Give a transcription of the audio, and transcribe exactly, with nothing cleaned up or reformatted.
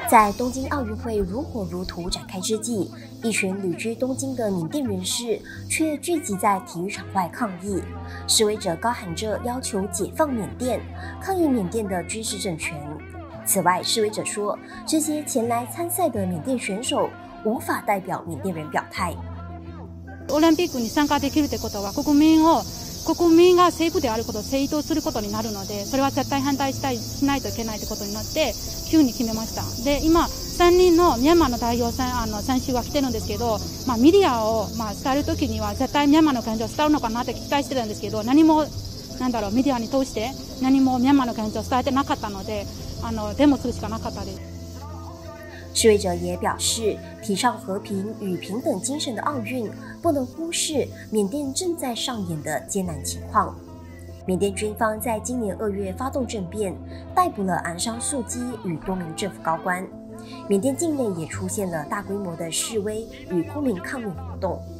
在东京奥运会如火如荼展开之际，一群旅居东京的缅甸人士却聚集在体育场外抗议。示威者高喊着要求解放缅甸，抗议缅甸的军事政权。此外，示威者说，这些前来参赛的缅甸选手无法代表缅甸人表态。 オリンピックに参加できるってことは国民を国民が政府であることを正当することになるので、それは絶対反対したいしないといけないということになって急に決めました。で、今さんにんのミャンマーの代表さんあの選手が来てるんですけど、まあメディアをまあ伝えるときには絶対ミャンマーの感情を伝わるのかなって期待してたんですけど、何もなんだろうメディアに通して何もミャンマーの感情を伝えてなかったので、あのデモするしかなかったです。 示威者也表示，提倡和平与平等精神的奥运不能忽视缅甸正在上演的艰难情况。缅甸军方在今年二月发动政变，逮捕了昂山素姬与多名政府高官。缅甸境内也出现了大规模的示威与公民抗命活动。